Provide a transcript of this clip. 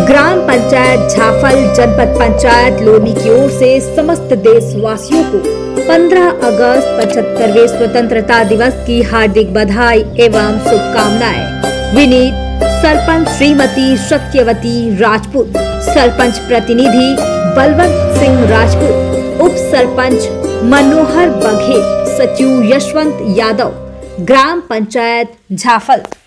ग्राम पंचायत झाफल जनपद पंचायत लोनी की ओर से समस्त देशवासियों को 15 अगस्त 75वें स्वतंत्रता दिवस की हार्दिक बधाई एवं शुभकामनाएं। विनीत सरपंच श्रीमती सत्यवती राजपूत, सरपंच प्रतिनिधि बलवंत सिंह राजपूत, उप सरपंच मनोहर बघेल, सचिव यशवंत यादव, ग्राम पंचायत झाफल।